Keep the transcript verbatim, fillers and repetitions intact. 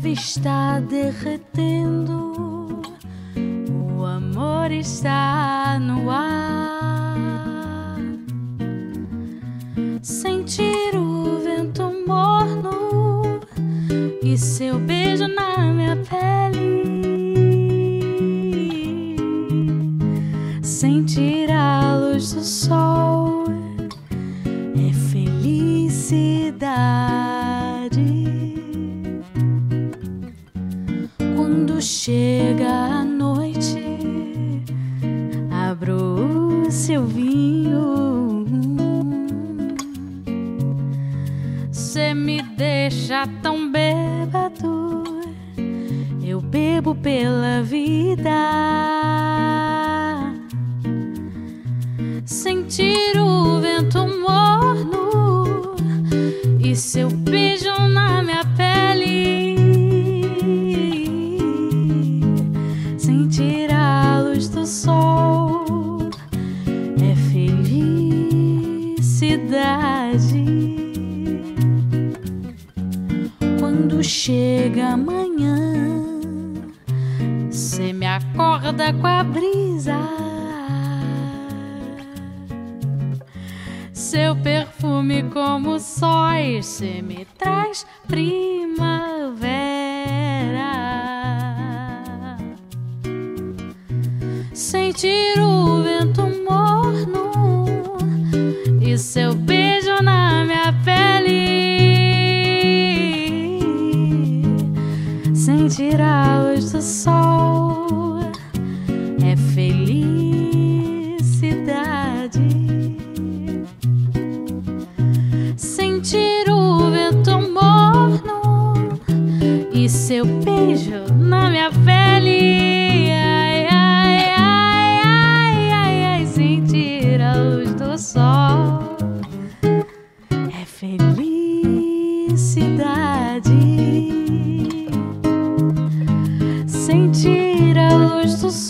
neve está derretendo, o amor está no ar. Sentir o vento morno e seu beijo na minha pele. Sentir a luz do sol é felicidade. Quando chega a noite, abro o seu vinho. Cê me deixa tão bêbado, eu bebo pela vida. Sentir o vento morno e seu beijo na minha pele. Sentir a luz do sol é felicidade. Quando chega amanhã, cê me acorda com a brisa. Seu perfume como sóis, cê me traz primavera. Sentir o vento morno e seu beijo na minha pele. Sentir a luz do sol é felicidade. Sentir o vento morno e seu beijo na minha pele. Ai, ai, ai, ai, ai, ai. Sentir a luz do sol é felicidade. Sentir a luz do sol